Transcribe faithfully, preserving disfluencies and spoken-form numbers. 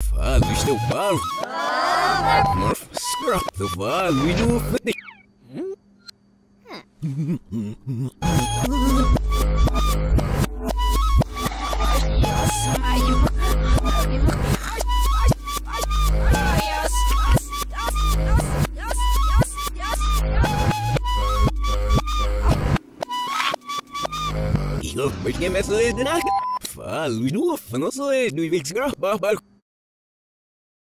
Falo, isto eu falo. Murph, scrap, eu falo e não fede. Eu, mas quem é essa? Falo e não, não sou eu, não vai desgraçar.